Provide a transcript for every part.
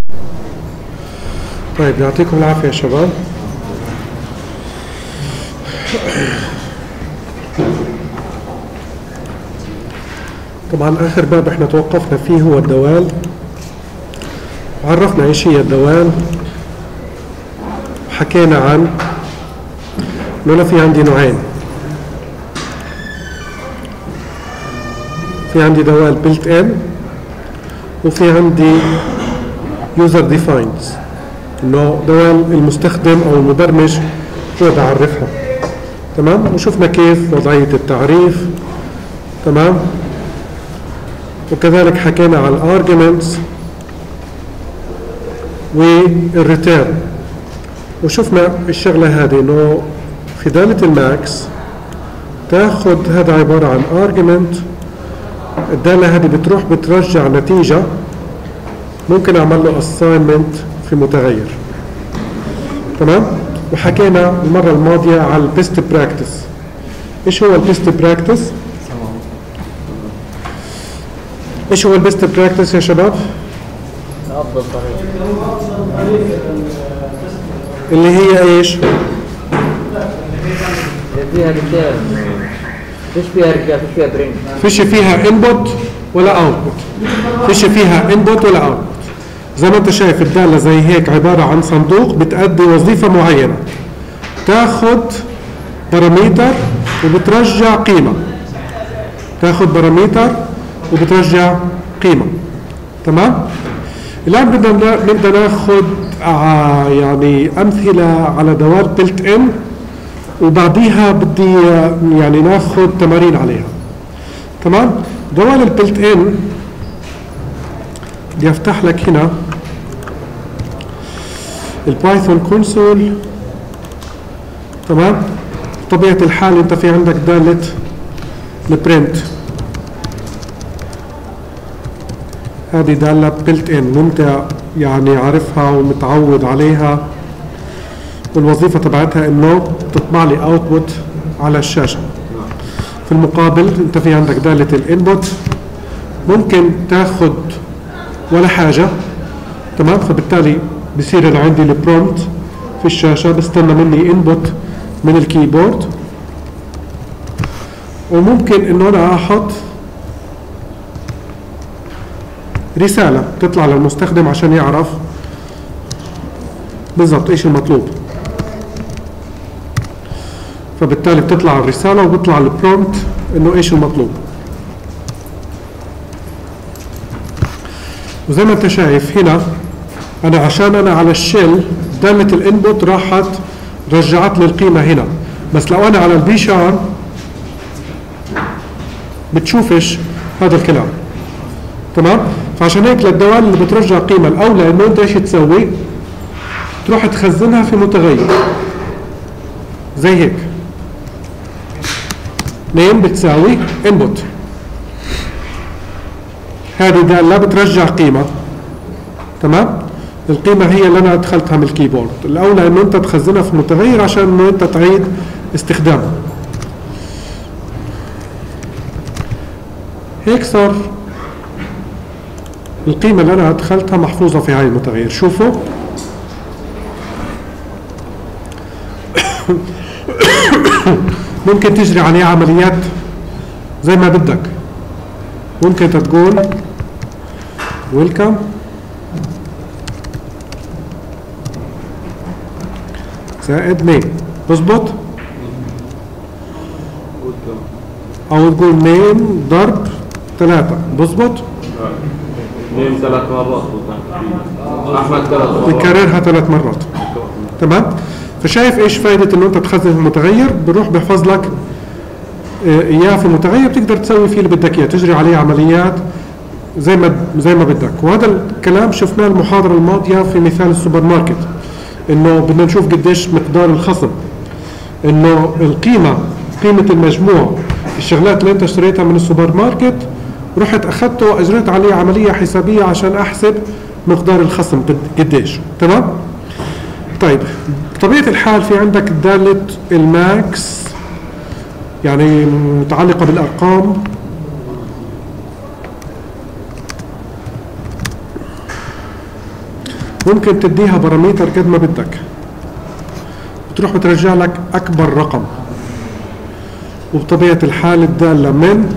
طيب يعطيكم العافية يا شباب. طبعا آخر باب احنا توقفنا فيه هو الدوال. عرفنا ايش هي الدوال، حكينا عن انه انا في عندي نوعين. في عندي دوال built in وفي عندي user defined، انه دوال المستخدم او المبرمج هو بعرفها. تمام، وشفنا كيف وضعية التعريف. تمام، وكذلك حكينا عن الارجمنتس والريتيرن، وشفنا الشغلة هذه انه في دالة الماكس تاخد هذا عبارة عن argument. الدالة هذه بتروح بترجع نتيجة، ممكن اعمل له assignment في متغير. تمام، وحكينا المرة الماضية على البيست براكتس. ايش هو البيست براكتس؟ ايش هو البيست براكتس يا شباب؟ افضل طريقة اللي هي ايش؟ اللي فيها ريتيرن، فيش فيها رجع، فيش فيها برنت، فيش فيها انبوت ولا اوتبوت، فيش فيها انبوت ولا اوتبوت. زي ما انت شايف الدالة زي هيك عبارة عن صندوق بتأدي وظيفة معينة، تاخد باراميتر وبترجع قيمة، تاخد باراميتر وبترجع قيمة. تمام، الآن بدنا ناخد يعني أمثلة على دوال بيلت إن، وبعديها بدي يعني ناخد تمارين عليها. تمام، دوال البيلت إن بدي أفتح لك هنا البايثون كونسول. تمام، بطبيعة الحال أنت في عندك دالة البرنت، هذه دالة بيلت إن وأنت يعني عارفها ومتعود عليها، والوظيفة تبعتها إنه تطبع لي أوتبوت على الشاشة. في المقابل أنت في عندك دالة الإنبوت، ممكن تاخد ولا حاجة. تمام، فبالتالي بصير أنا عندي البرومبت في الشاشة، بستنى مني إنبوت من الكيبورد، وممكن إنه أنا أحط رسالة تطلع للمستخدم عشان يعرف بالضبط إيش المطلوب. فبالتالي بتطلع الرسالة وبيطلع البرومبت إنه إيش المطلوب. وزي ما أنت شايف هنا أنا عشان أنا على الشيل دالة الإنبوت راحت رجعت لي القيمة هنا، بس لو أنا على البي شار بتشوفش هذا الكلام. تمام، فعشان هيك للدوال اللي بترجع قيمة الأولى إنه أنت إيش تسوي؟ تروح تخزنها في متغير زي هيك، نيم بتساوي input. هذه دالة بترجع قيمة. تمام، القيمة هي اللي أنا أدخلتها من الكيبورد. الأولى إنه أنت تخزنها في متغير عشان إنه أنت تعيد استخدامها. هيك صار القيمة اللي أنا أدخلتها محفوظة في هاي المتغير. شوفوا ممكن تجري عليه عمليات زي ما بدك. ممكن تقول ويلكم زائد نيم، بظبط؟ أو تقول نيم ضرب 3، بظبط؟ نيم 3 مرات، أحمد 3 مرات، بكررها 3 مرات. تمام، فشايف ايش فائدة انه انت تخزن المتغير؟ بروح بحفظ لك اياه في المتغير، بتقدر تسوي فيه اللي بدك اياه، تجري عليه عمليات زي ما بدك. وهذا الكلام شفناه المحاضرة الماضية في مثال السوبر ماركت، انه بدنا نشوف قديش مقدار الخصم، انه قيمة المجموع الشغلات اللي انت اشتريتها من السوبر ماركت، رحت اخذته واجريت عليه عملية حسابية عشان احسب مقدار الخصم قديش. تمام؟ طيب بطبيعة الحال في عندك دالة الماكس يعني متعلقة بالأرقام. ممكن تديها باراميتر قد ما بدك، بتروح بترجع لك اكبر رقم، وبطبيعة الحال الدالة من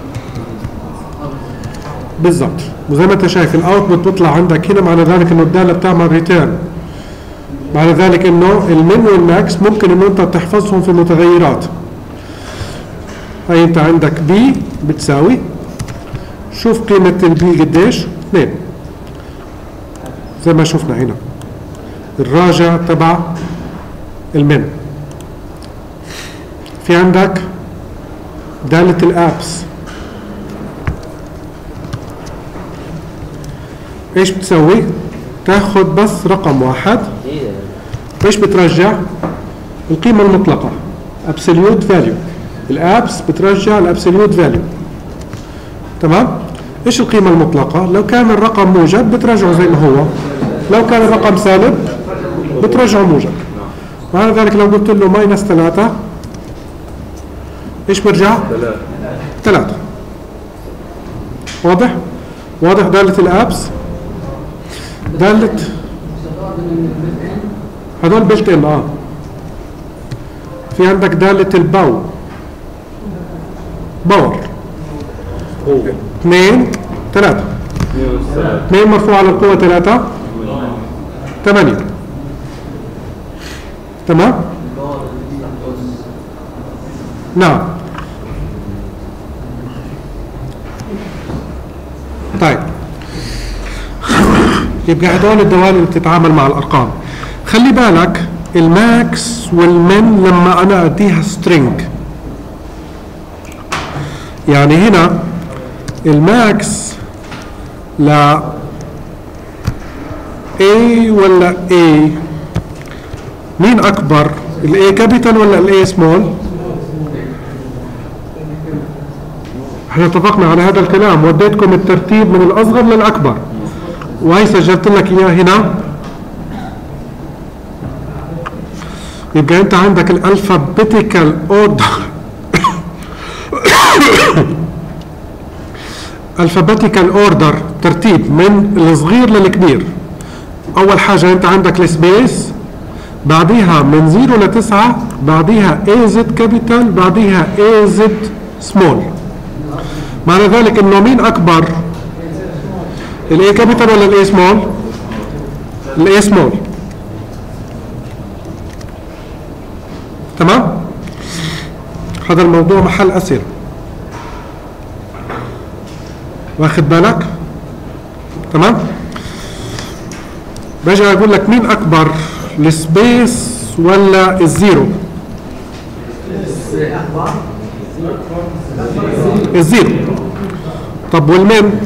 بالضبط. وزي ما انت شايف الاوتبوت بيطلع عندك هنا، معنى ذلك انه الدالة بتعمل ريتيرن، معنى ذلك انه المن والماكس ممكن انه انت تحفظهم في متغيرات. هاي انت عندك بي بتساوي، شوف قيمة البي قديش؟ 2 زي ما شفنا هنا الراجع تبع المن. في عندك دالة الابس، ايش بتسوي؟ تاخد بس رقم واحد، ايش بترجع؟ القيمة المطلقة absolute value. الابس بترجع الابسوليوت فاليو، تمام؟ ايش القيمة المطلقة؟ لو كان الرقم موجب بترجعه زي ما هو، لو كان الرقم سالب بترجعه موجب. معنى ذلك لو قلت له ماينس 3 ايش برجع؟ 3. واضح؟ واضح دالة الابس؟ دالة هذول بلت ان في عندك دالة الباو باور 2 3 2 مرفوع على القوة 3 8. تمام؟ نعم. طيب يبقى هدول الدوال اللي بتتعامل مع الارقام. خلي بالك الماكس والمن لما انا اديها سترينج، يعني هنا الماكس لا A ولا A، مين اكبر؟ الاي كابيتال ولا الاي سمول؟ احنا اتفقنا على هذا الكلام، وديتكم الترتيب من الاصغر للاكبر، وهي سجلت لك اياه هنا. يبقى انت عندك الالفابيتيكال اوردر الفابيتيكال اوردر ترتيب من الصغير للكبير. اول حاجه انت عندك السبيس، بعديها من 0 ل 9، بعديها AZ كابيتال، بعديها AZ سمول. معنى ذلك انه مين اكبر؟ الاي كابيتال ولا الاي سمول؟ الاي سمول. تمام؟ هذا الموضوع محل اسئله، واخد بالك؟ تمام؟ باجي اقول لك مين اكبر، السبيس ولا الزيرو؟ الزيرو. طب والمين؟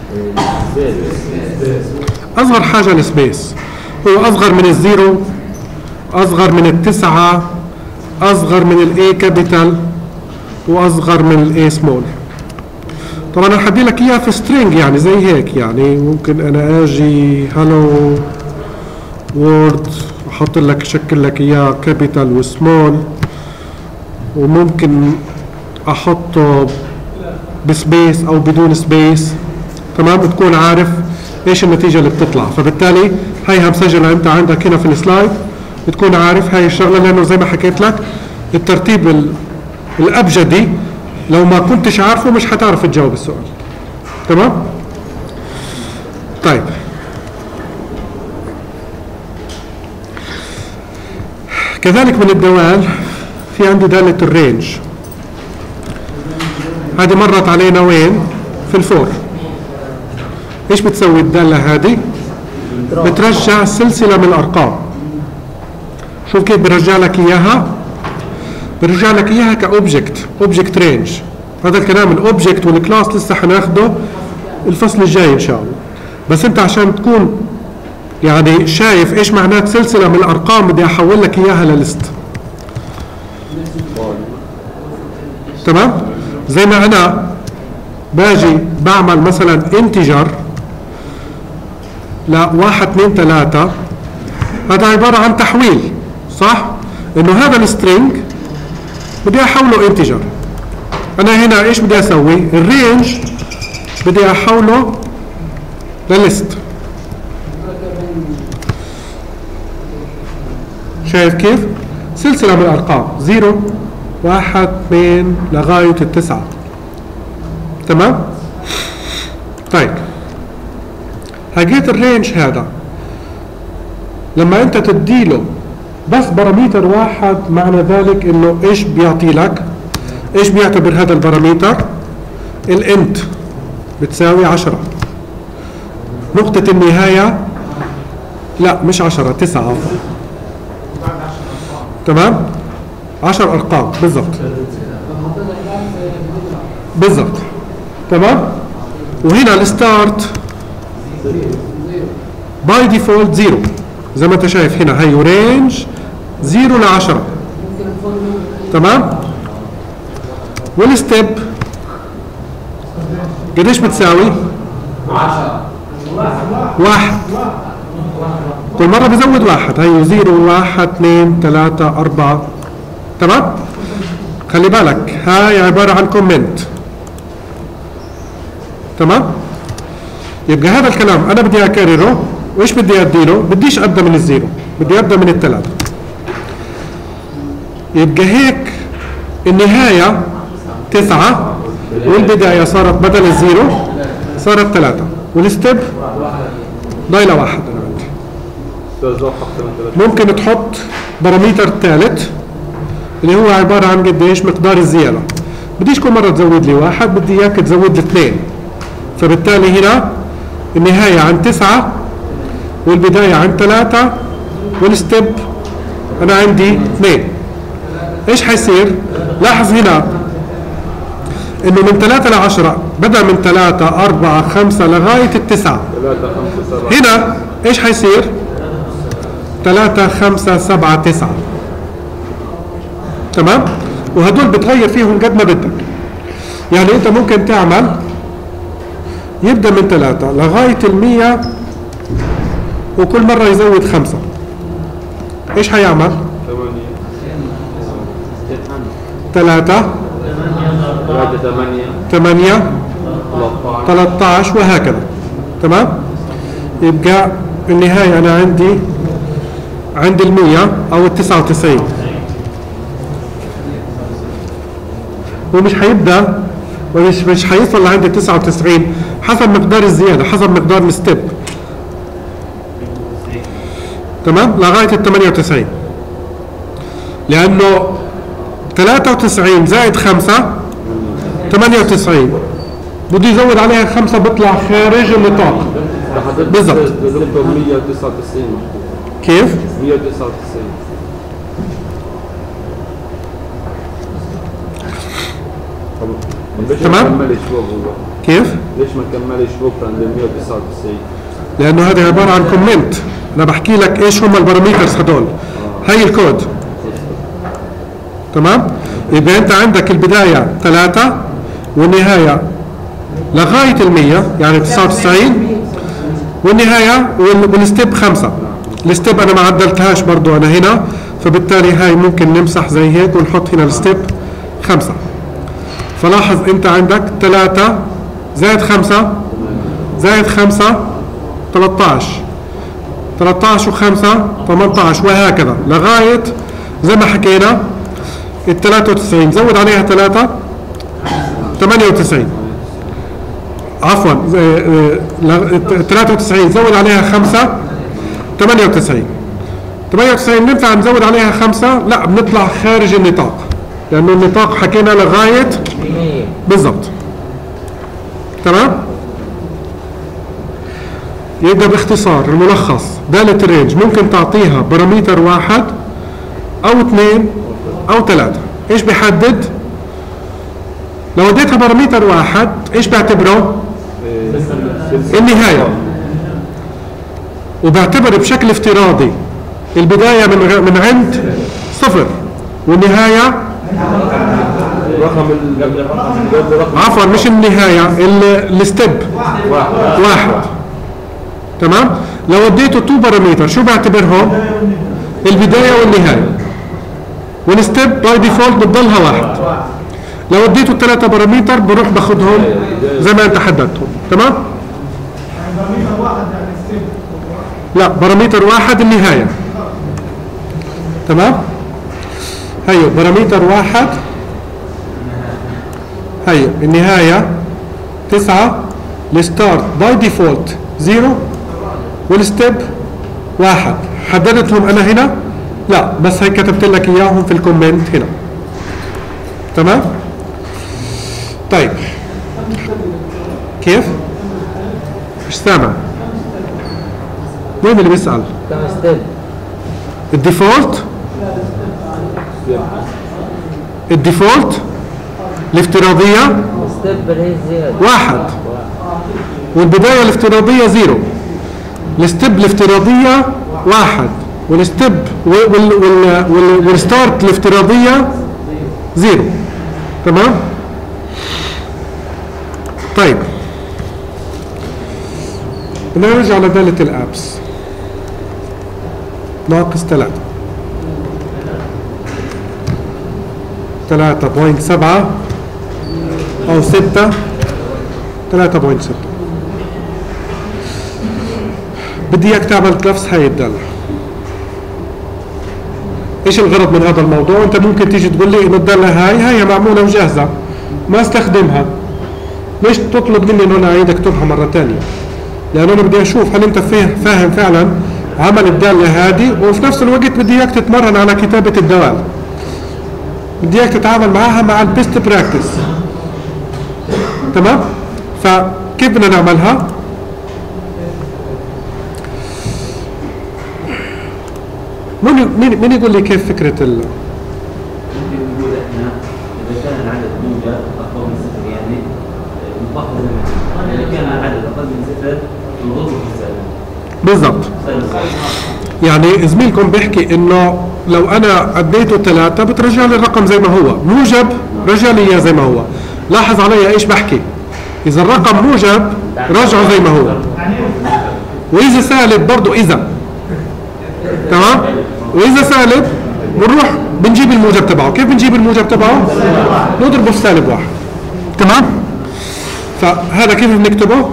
اصغر حاجه السبيس، هو اصغر من الزيرو، اصغر من التسعة، اصغر من الاي كابيتال، واصغر من الاي سمول. طبعا انا هدي لك اياها في سترينج، يعني زي هيك، يعني ممكن انا اجي هالو وورد احط لك شكل لك اياه كابيتال وسمول، وممكن احطه بسبيس او بدون سبيس. تمام؟ بتكون عارف ايش النتيجه اللي بتطلع، فبالتالي هيها مسجله انت عندك هنا في السلايد، بتكون عارف هاي الشغله، لانه زي ما حكيت لك الترتيب الابجدي لو ما كنتش عارفه مش هتعرف تجاوب السؤال. تمام؟ طيب كذلك من الدوال في عندي دالة الرينج، هذه مرت علينا وين؟ في الفور. ايش بتسوي الدالة هذه؟ بترجع سلسلة من الارقام. شوف كيف برجع لك اياها؟ برجع لك اياها كاوبجكت، اوبجكت رينج. هذا الكلام الاوبجكت والكلاس لسه حناخده الفصل الجاي ان شاء الله، بس انت عشان تكون يعني شايف ايش معنات سلسلة من الارقام بدي احول لك اياها لليست. تمام؟ زي ما انا باجي بعمل مثلا انتجر لا 1 2 3، هذا عبارة عن تحويل، صح؟ انه هذا السترينج بدي احوله انتجر. انا هنا ايش بدي اسوي؟ الرينج بدي احوله لليست. شايف كيف؟ سلسلة من الأرقام 0 1 2 لغاية 9. تمام؟ طيب هجيت الرينج هذا لما انت تديله بس باراميتر واحد، معنى ذلك انه ايش بيعطي لك؟ ايش بيعتبر هذا الباراميتر؟ الانت بتساوي 10. نقطة النهاية لا مش 10 9 عفوا. تمام؟ 10 ارقام بالضبط. بالضبط. تمام؟ وهنا الستارت باي ديفولت 0 زي ما انت شايف هنا، هي رينج 0 ل 10. تمام؟ والستيب قديش بتساوي؟ 1. كل مرة بزود 1. هي 0 1 2 3 4. تمام؟ خلي بالك هاي عبارة عن كومنت. تمام؟ يبقى هذا الكلام انا بدي اكرره، وايش بدي اديله؟ بديش ابدا من الزيرو، بدي ابدا من الثلاثة. يبقى هيك النهاية 9 والبداية صارت بدل الزيرو صارت 3 والستيب ضايلة 1. ممكن تحط باراميتر ثالث اللي هو عبارة عن قديش مقدار الزيادة. بديش كل مرة تزود لي 1، بدي اياك تزود لي 2. فبالتالي هنا النهاية عن 9 والبداية عن 3 والستيب أنا عندي 2. إيش حيصير؟ لاحظ هنا إنه من 3 ل 10 بدأ من 3 4 5 لغاية 9. هنا إيش حيصير؟ 3 5 7 9. تمام؟ وهدول بتغير فيهم قد ما بدك. يعني أنت ممكن تعمل يبدأ من 3 لغاية 100 وكل مرة يزود 5. ايش حيعمل؟ 3 8 13 وهكذا. تمام؟ يبقى النهاية أنا عندي 100 أو 99. ومش حيبدأ مش حيوصل لعند 99 حسب مقدار الزيادة، حسب مقدار الستيب. تمام؟ لغاية 98. لأنه 93 زائد 5 98. بده يزود عليها 5 بيطلع خارج النطاق. بالضبط. 199. كيف؟ 199. تمام؟ كيف؟ ليش ما كملش فوق عند 199؟ لأنه هذا عبارة عن كومنت. أنا بحكي لك إيش هم الباراميترز هدول. هي الكود. تمام؟ يبقى أنت عندك البداية 3 والنهاية لغاية 100 يعني 99 والنهاية والستيب 5. الستيب أنا ما عدلتهاش برضو أنا هنا، فبالتالي هاي ممكن نمسح زي هيك ونحط هنا الستيب 5. فلاحظ أنت عندك 3 زائد 5 زائد 5 13 13 و5 18 وهكذا لغاية زي ما حكينا ال 93 زود عليها 3 98. عفوا 93 زود عليها 5 98. 98 ننفع نزود عليها 5؟ لا، بنطلع خارج النطاق لأنه النطاق حكينا لغاية بالضبط. تمام؟ يبقى باختصار الملخص دالة الرينج ممكن تعطيها باراميتر 1 أو 2 أو 3. إيش بيحدد؟ لو اديتها باراميتر 1 إيش بعتبره؟ النهاية. وبعتبر بشكل افتراضي البداية من عند 0 والنهاية عفوا مش النهاية الستيب 1. تمام؟ لو اديته 2 باراميتر شو بعتبرهم؟ البداية والنهاية. والستيب باي ديفولت بتضلها 1. لو اديته 3 باراميتر بروح باخذهم زي ما انت حددتهم. تمام؟ لا، بارامتر واحد النهاية. تمام؟ هيو بارامتر واحد، هيو النهاية 9، الستارت باي ديفولت 0 والستيب 1. حددتهم أنا هنا؟ لا، بس هي كتبت لك إياهم في الكومنت هنا. تمام؟ طيب كيف؟ مش سامع. مين اللي بيسأل؟ كم ستيب؟ الديفولت الافتراضية ستيب اللي هي الزيادة 1 والبداية الافتراضية 0. الستيب الافتراضية 1 والستيب والستارت الافتراضية 0. تمام؟ طيب نرجع لدالة الابس. ناقص 3 3.7 أو 6 3.6. بدي اياك تعمل نفس هاي الدالة. ايش الغرض من هذا الموضوع؟ انت ممكن تيجي تقول لي انه الدالة هي معمولة وجاهزة ما استخدمها، ليش تطلب مني انه انا اعيد اكتبها مرة ثانية؟ لأنه انا بدي اشوف هل انت فاهم فعلا عمل الدالة هذه، وفي نفس الوقت بدي اياك تتمرن على كتابة الدوال. بدي اياك تتعامل معها مع البيست براكتس. تمام؟ فكيف بدنا نعملها؟ مين يقول لي كيف فكرة ممكن نقول احنا اذا كان العدد موجب اقل من 0 يعني نطبقه زي ما هو، اذا كان العدد اقل من 0 نضربه في السالب. بالضبط. يعني زميلكم بيحكي انه لو انا اديته 3 بترجع لي الرقم زي ما هو، موجب رجع لي اياه زي ما هو. لاحظ علي ايش بحكي، اذا الرقم موجب رجعه زي ما هو، واذا سالب برضه اذا. تمام؟ واذا سالب بنروح بنجيب الموجب تبعه. كيف بنجيب الموجب تبعه؟ نضربه في سالب 1. تمام؟ فهذا كيف بنكتبه؟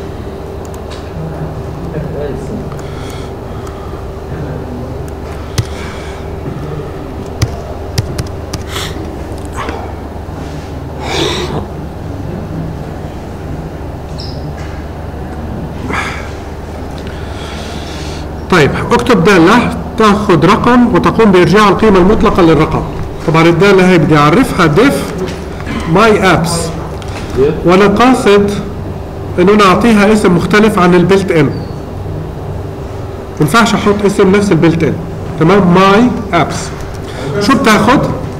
طيب اكتب دالة تاخذ رقم وتقوم بارجاع القيمة المطلقة للرقم. طبعا الدالة هي بدي اعرفها ديف ماي ابس، وانا قاصد انه انا اعطيها اسم مختلف عن البلت ان. ما ينفعش احط اسم نفس البلت ان. تمام؟ ماي ابس شو بتاخذ؟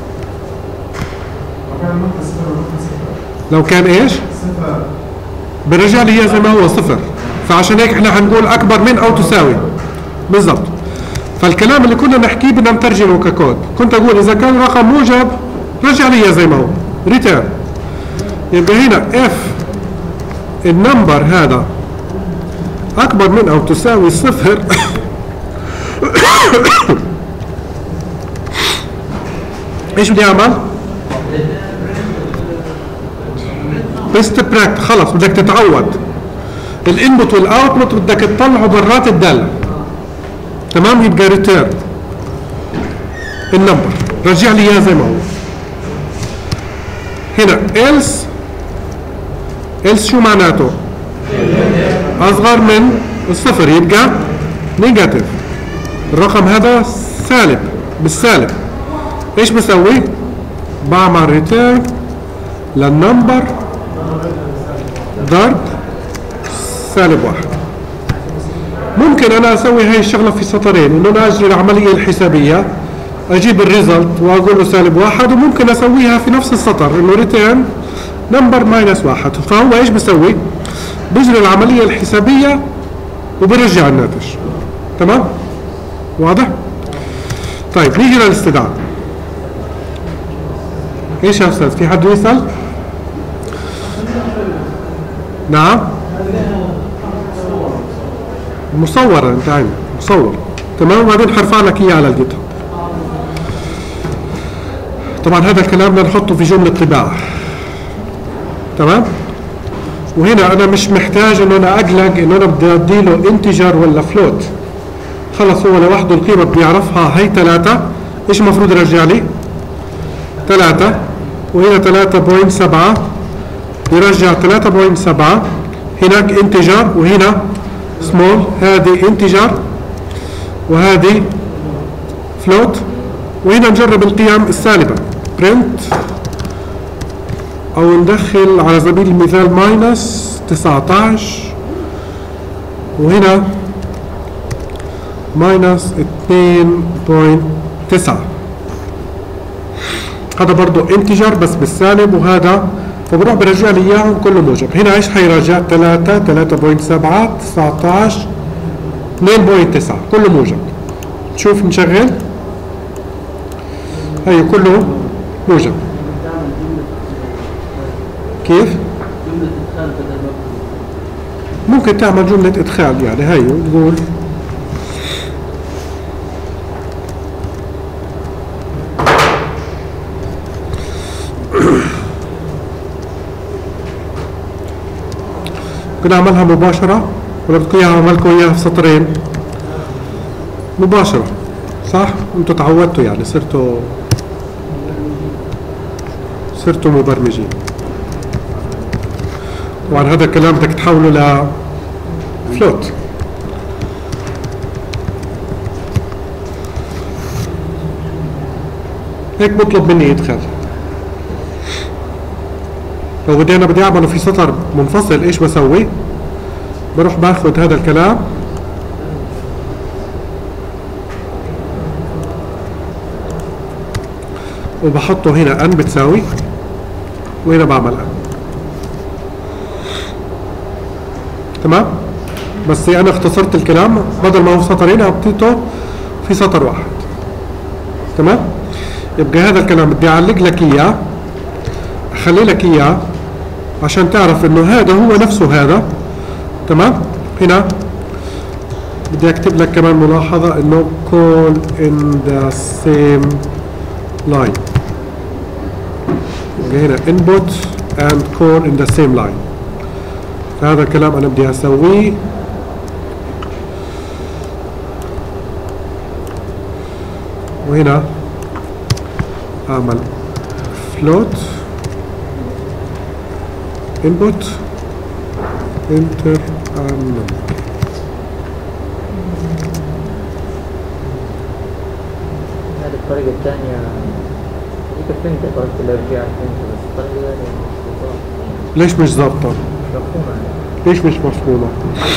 لو كان ايش؟ برجع لي اياه زي ما هو 0. فعشان هيك احنا هنقول اكبر من او تساوي. بالضبط. فالكلام اللي كنا نحكيه بدنا نترجمه ككود. كنت اقول اذا كان رقم موجب رجع لي اياه زي ما هو، ريتيرن. يبقى هنا اف النمبر هذا اكبر من او تساوي 0 ايش بدي اعمل؟ بيست براكت. خلص بدك تتعود. الانبوت والاوتبوت بدك تطلعه برات الداله. تمام؟ يبقى ريتيرن النمبر، رجع لي اياه زي ما هو. هنا else شو معناته؟ اصغر من 0 يبقى نيجاتيف. الرقم هذا سالب، بالسالب. ايش بسوي؟ بعمل ريتيرن للنمبر ضرب سالب 1. ممكن انا اسوي هاي الشغله في سطرين، انه انا اجري العمليه الحسابيه اجيب الريزلت واقول له سالب 1، وممكن اسويها في نفس السطر انه ريتيرن نمبر ماينس 1. فهو ايش بسوي؟ بجري العمليه الحسابيه وبرجع الناتج. تمام؟ واضح؟ طيب نيجي للاستدعاء. ايش يا استاذ؟ في حد يسال؟ نعم؟ مصورة انت عامل مصور. تمام؟ وبعدين حرفع لك اياه على الجيت هاب. طبعا هذا الكلام بدنا نحطه في جملة طباعة. تمام؟ وهنا انا مش محتاج انه انا اقلق انه انا بدي اديله انتجر ولا فلوت. خلص هو لوحده القيمة بيعرفها، هي 3. ايش المفروض يرجع لي؟ 3 وهنا 3.7 يرجع 3.7. هناك انتجر وهنا سمول، هذه انتجر وهذه فلوت. وهنا نجرب القيم السالبة برنت او ندخل على سبيل المثال ماينس 19 وهنا ماينس 2.9. هذا برضو انتجر بس بالسالب وهذا، فبروح برجع لي اياهم كله موجب. هنا ايش حيرجع؟ 3 3.7 19 2.9 كله موجب. شوف نشغل، هي كله موجب. كيف؟ ممكن تعمل جملة إدخال، يعني هي نقول كنا نعملها مباشرة ولا بدكم إياها أعملكم إياها في سطرين؟ مباشرة صح؟ أنتوا تعودتوا يعني صرتوا مبرمجين. طبعا هذا الكلام بدك تحوله لفلوت. هيك بطلب مني يدخل. لو بدي اعمله في سطر منفصل ايش بسوي؟ بروح باخذ هذا الكلام وبحطه هنا ان بتساوي وهنا بعمل ان. تمام؟ بس انا اختصرت الكلام، بدل ما هو سطرين حطيته في سطر واحد. تمام؟ يبقى هذا الكلام بدي اعلق لك اياه، اخلي لك اياه عشان تعرف انه هذا هو نفسه هذا. تمام؟ هنا بدي اكتب لك كمان ملاحظة انه call in the same line. هنا input and call in the same line. هذا الكلام انا بدي اسويه وهنا اعمل float input enter and number. هذه الطريقة الثانية هذيك فهمت قصدي الارجاع، فهمت بس الطريقة يعني ليش مش ظابطة؟ مفهومة. ليش مش مفهومة؟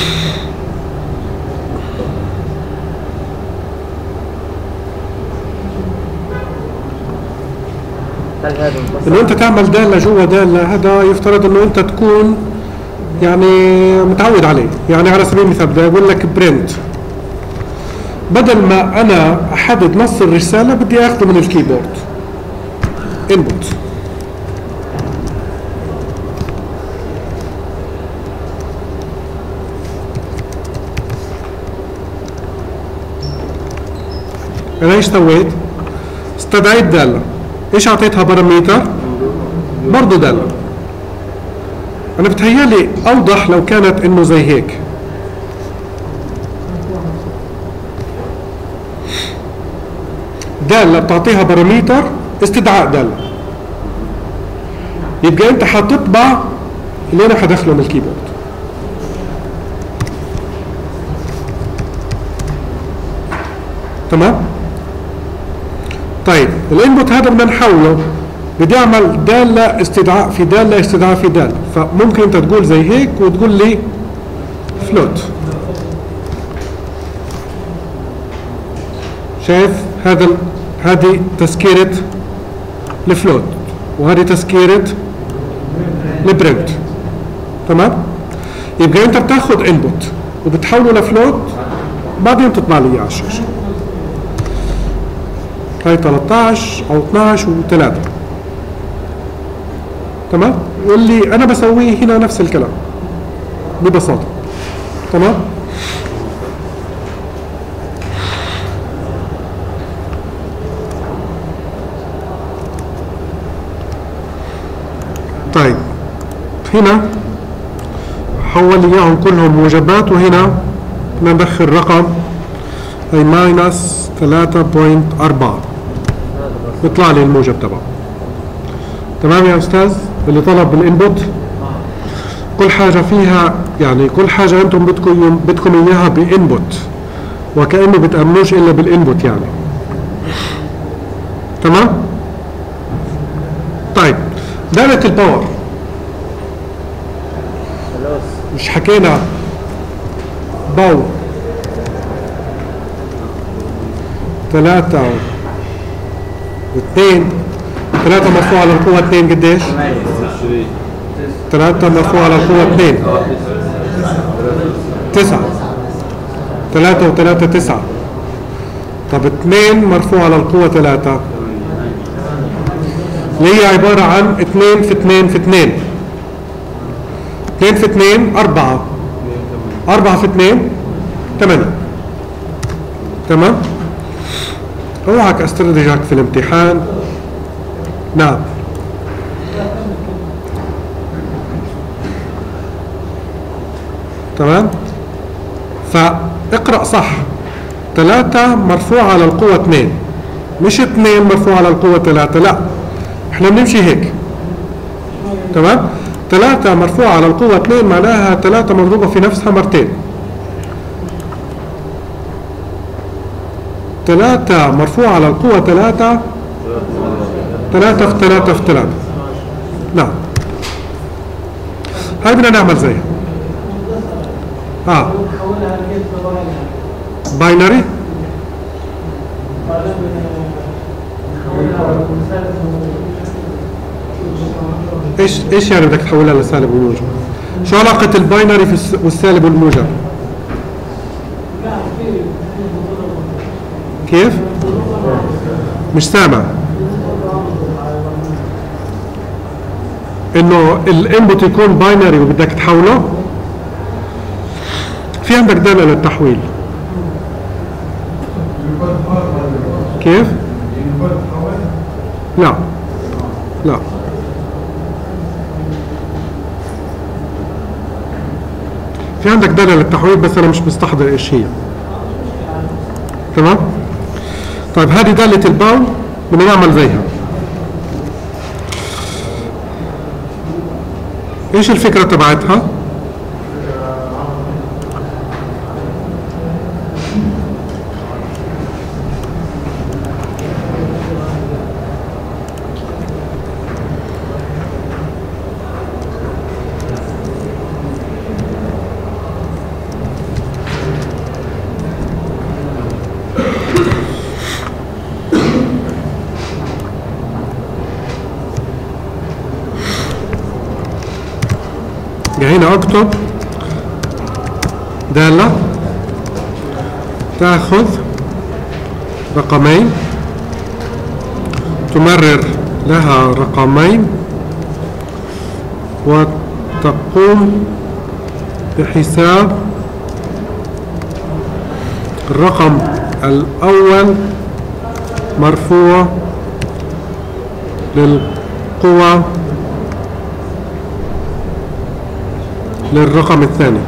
هل هذا انه انت تعمل دالة جوا دالة، هذا يفترض انه انت تكون يعني متعود عليه. يعني على سبيل المثال بدي اقول لك برنت، بدل ما انا احدد نص الرسالة بدي اخذه من الكيبورد input. انا ايش سويت؟ استدعيت دالة، ايش اعطيتها باراميتر؟ برضه دالة. انا بتهيالي اوضح لو كانت انه زي هيك. دالة بتعطيها باراميتر استدعاء دالة، يبقى انت حتطبع اللي انا حدخله من الكيبورد. تمام؟ طيب الانبوت هذا بدنا نحوله، بدي اعمل دالة استدعاء في دالة استدعاء في دالة، فممكن انت تقول زي هيك وتقول لي فلوت. شايف هذه تسكيرة الفلوت وهذه تسكيرة البرنت. تمام؟ يبقى انت بتاخذ انبوت وبتحوله لفلوت بعدين تطلع لي اياه على الشاشة. هاي 13 او 12 و3. تمام؟ واللي انا بسويه هنا نفس الكلام ببساطة. تمام؟ طيب هنا حول لي اياهم كلهم موجبات، وهنا بدنا ندخل رقم هي ماينس 3.4 بيطلع لي الموجب تبعه. تمام يا استاذ؟ اللي طلب بالانبوت كل حاجة فيها يعني كل حاجة انتم بدكم اياها بانبوت، وكأنه بتأمنوش الا بالانبوت يعني. تمام؟ طيب دالة الباور مش حكينا باو 3 و2 3 مرفوع على القوة 2 قديش؟ 3 مرفوع على القوة 2 9 3 و3 9. طب 2 مرفوع على القوة 3 اللي هي عبارة عن 2 في 2 في 2 2 في 2 4 4 في 2 8. تمام؟ اوعك استراتيجيك في الامتحان. نعم تمام. فاقرأ صح. 3 مرفوع على القوة 2 مش 2 مرفوع على القوة 3. لا احنا بنمشي هيك. تمام. 3 مرفوع على القوة 2 معناها 3 مضروبة في نفسها مرتين. 3 مرفوع على القوة 3 3 في 3 في 3. نعم هاي بدنا نعمل زيها. باينري ايش يعني بدك تحولها لسالب وموجب؟ شو علاقة الباينري والسالب والموجب؟ كيف؟ مش سامع. انه الانبوت يكون باينري وبدك تحوله. في عندك دالة للتحويل. كيف؟ لا لا في عندك دالة للتحويل بس انا مش مستحضر ايش هي. تمام. طيب هذه دالة الباو بدنا نعمل زيها. ايش الفكرة تبعتها؟ هنا اكتب دالة تأخذ رقمين تمرر لها رقمين وتقوم بحساب الرقم الأول مرفوع للقوة للرقم الثاني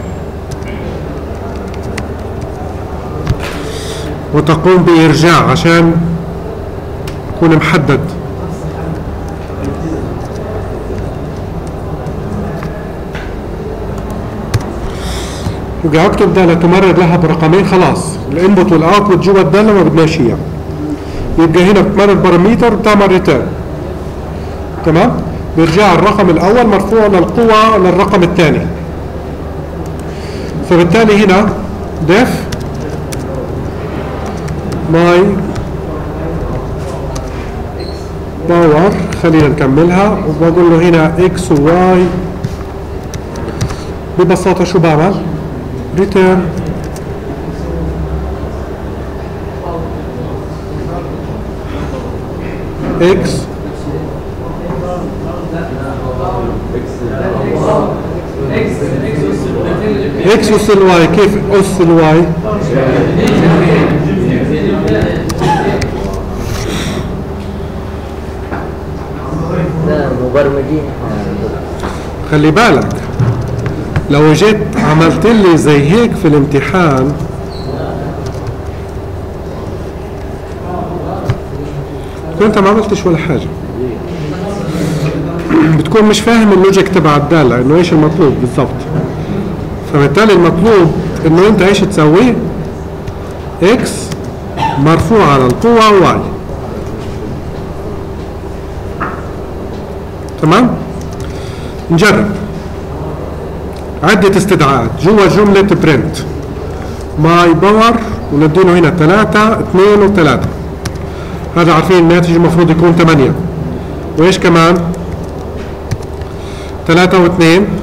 وتقوم بإرجاع عشان يكون محدد. يبقى اكتب دالة تمرر لها برقمين. خلاص الانبوت والاوتبوت جوا الدالة ما بدناش اياه. يبقى هنا بتمرر باراميتر بتعمل ريتيرن. تمام. بيرجع الرقم الاول مرفوع للقوة للرقم الثاني. فبالتالي هنا ديف ماي باور خلينا نكملها وبقول له هنا اكس وواي. ببساطة شو بعمل؟ ريتيرن اكس اكس اس الواي. كيف اس الواي؟ لا مبرمجين. خلي بالك لو جيت عملت لي زي هيك في الامتحان بتكون انت ما عملتش ولا حاجه، بتكون مش فاهم اللوجيك تبع الداله انه ايش المطلوب بالضبط. فبالتالي المطلوب انه انت ايش تسوي؟ اكس مرفوع على القوه واي. تمام؟ نجرب عدة استدعاءات جوا جملة برنت ماي باور ونديله هنا 3 2 و3. هذا عارفين الناتج المفروض يكون 8. وايش كمان؟ 3 و2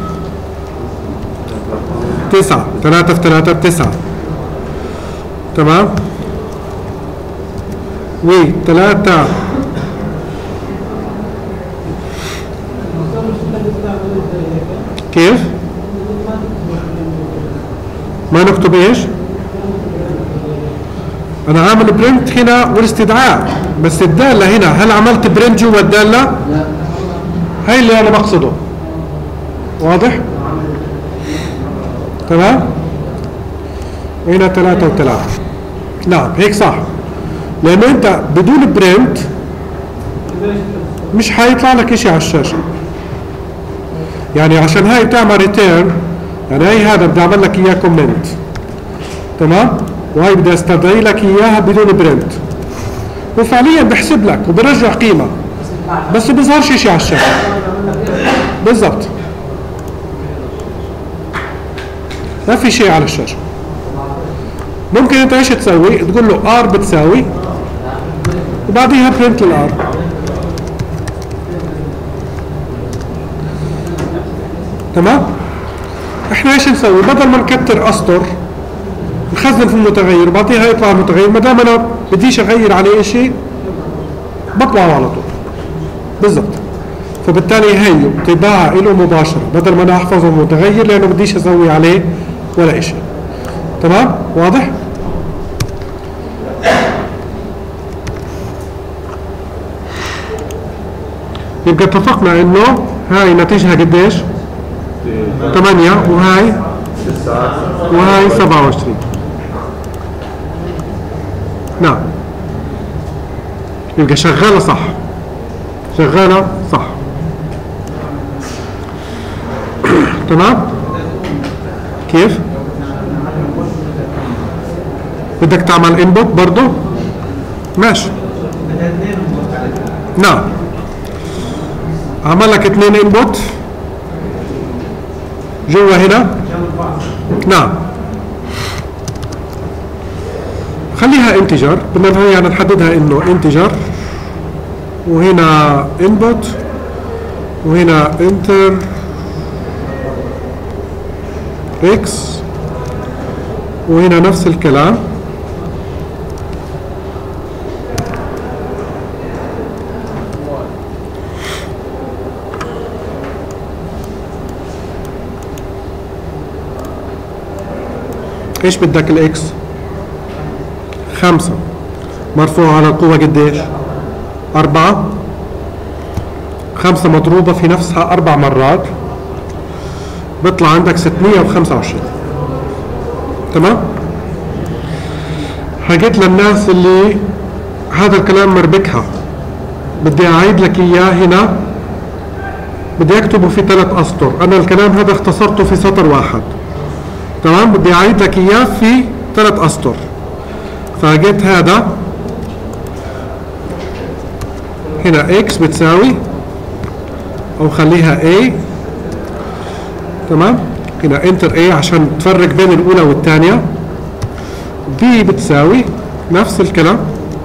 9. 3 في 3 ب9. تمام؟ و3 كيف؟ ما نكتب ايش؟ انا عامل برنت هنا والاستدعاء، بس الدالة هنا هل عملت برنت جوا الدالة؟ لا. هاي اللي انا بقصده. واضح؟ تمام؟ هنا 3 و3. نعم هيك صح. لانه انت بدون برنت مش حيطلع لك اشي على الشاشة. يعني عشان هاي تعمل ريتيرن، يعني هاي هذا بدي اعمل لك اياه كومنت. تمام؟ وهي بدي استدعي لك اياها بدون برنت. وفعليا بحسب لك وبرجع قيمة، بس ما بيظهرش شيء على الشاشة. بالضبط. ما في شيء على الشاشة. ممكن انت ايش تسوي؟ تقول له ار بتساوي وبعديها برنت للار. تمام؟ احنا ايش نسوي؟ بدل ما نكتر اسطر نخزن في المتغير وبعطيها يطلع المتغير، ما دام انا بديش اغير عليه شيء بطلعه على طول. بالضبط. فبالتالي هي طباعة له مباشرة بدل ما انا احفظه متغير لانه بديش اسوي عليه ولا شيء. تمام؟ واضح؟ يبقى اتفقنا انه هاي نتيجها قديش؟ 8 وهاي 27. نعم. يبقى شغالة صح. شغالة صح. تمام؟ كيف؟ بدك تعمل انبوت برضو؟ ماشي. نعم. عمل لك 2 انبوت جوا هنا. نعم. خليها انتجر، بدنا يعني نحددها انه انتجر، وهنا انبوت وهنا انتر اكس وهنا نفس الكلام. ايش بدك الاكس؟ 5 مرفوع على القوة قديش؟ 4. 5 مضروبة في نفسها 4 مرات بيطلع عندك 625. تمام؟ حكيت للناس اللي هذا الكلام مربكها، بدي اعيد لك اياه هنا، بدي اكتبه في 3 اسطر. انا الكلام هذا اختصرته في سطر واحد. تمام؟ بدي اعيد لك اياه في 3 اسطر. فجيت هذا هنا اكس بتساوي، او خليها A. تمام؟ هنا انتر A عشان تفرق بين الاولى والثانية. B بتساوي نفس الكلام.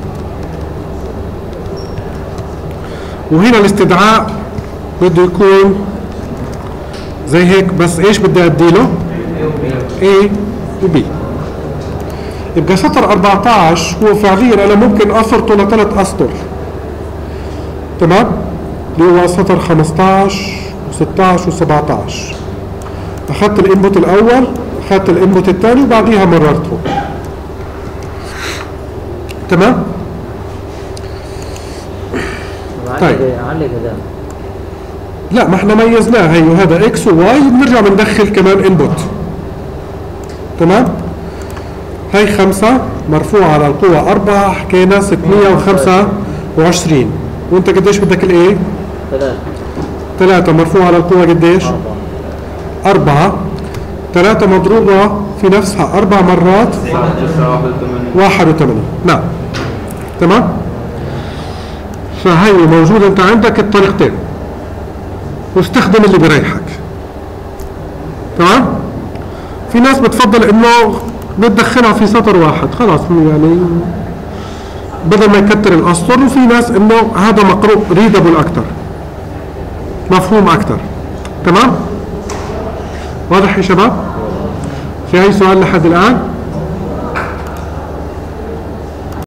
وهنا الاستدعاء بده يكون زي هيك، بس ايش بدي اديله؟ A و B. يبقى سطر 14 هو فعليا انا ممكن افرطه ل3 اسطر. تمام؟ اللي هو سطر 15 و16 و17. اخذت الانبوت الاول، اخذت الانبوت الثاني، وبعديها مررته. تمام؟ طيب علق هذا. لا، ما احنا ميزناه، هي وهذا اكس وواي، وبنرجع بندخل كمان انبوت. تمام؟ هي 5 مرفوعة على القوة 4، حكينا 605 و20 وانت قديش بدك الايه؟ 3 مرفوع على القوة قديش؟ 4 3 مضروبة في نفسها 4 مرات 81 نعم تمام؟ فهي موجودة انت عندك الطريقتين واستخدم اللي بيريحك تمام؟ في ناس بتفضل انه بتدخلها في سطر واحد خلاص يعني بدل ما يكتر الاسطر وفي ناس انه هذا مقروء ريدبل اكتر مفهوم اكتر تمام؟ واضح يا شباب؟ في اي سؤال لحد الان؟